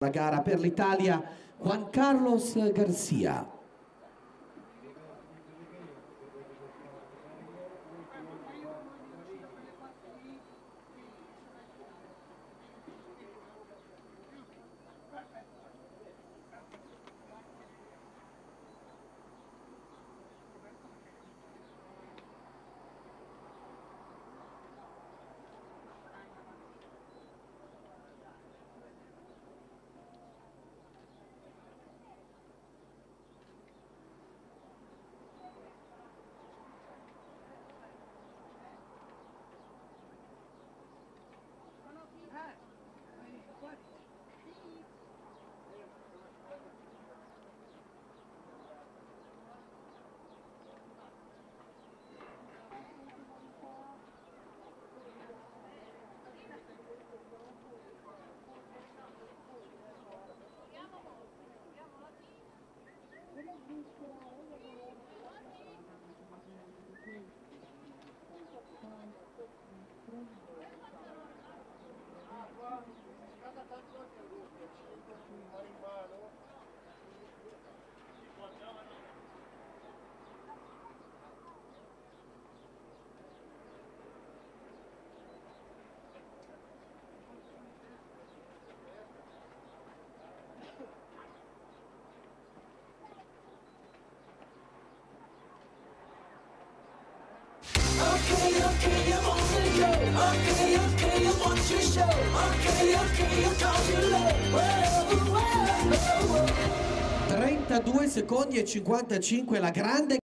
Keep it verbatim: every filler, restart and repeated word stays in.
La gara per l'Italia, Juan Carlos Garcia. Okay, okay, I'm on the go. Okay, okay, I want your show. Okay, okay, I call you low. Whoa, whoa, whoa, whoa. trentadue secondi e cinquantacinque, la grande